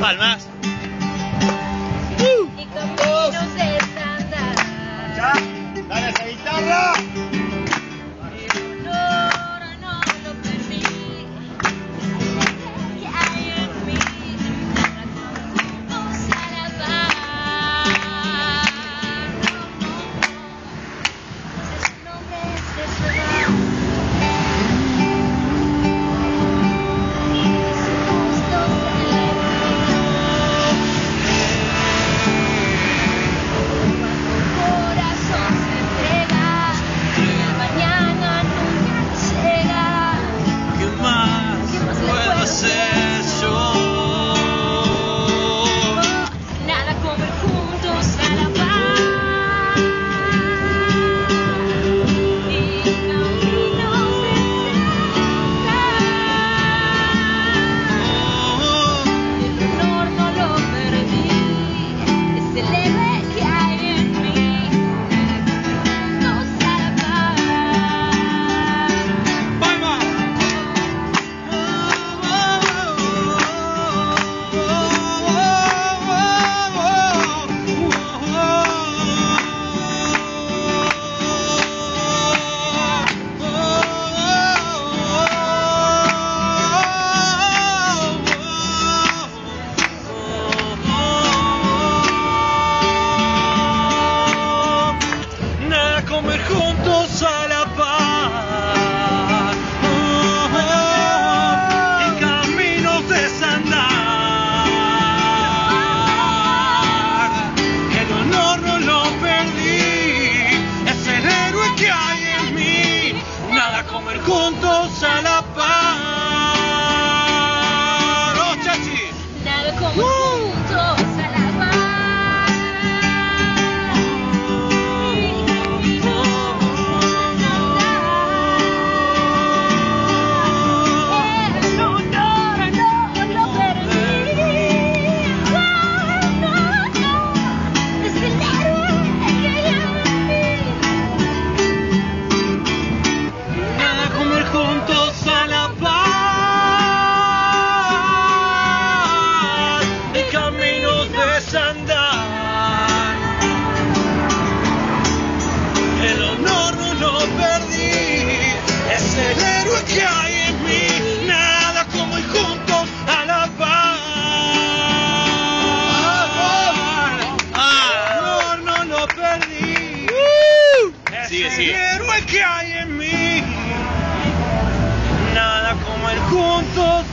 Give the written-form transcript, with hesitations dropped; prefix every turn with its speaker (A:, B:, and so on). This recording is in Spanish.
A: Palmas.
B: Y caminos de estándar.
A: Ya, dale esa guitarra.
B: No lo perdí. Que hay en mí. Juntos a la paz. Ese nombre es de ciudad.
A: Comer juntos a la paz, en caminos de desandar. El honor no lo perdí, es el héroe que hay en mí. Nada, comer juntos a la paz. ¡Oh, chachi!
B: Nada comer juntos a la paz.
A: El honor no lo perdí, es el héroe que hay en mí. Nada como ir juntos a la paz. El honor no lo perdí, es el héroe que hay en mí. Nada como ir juntos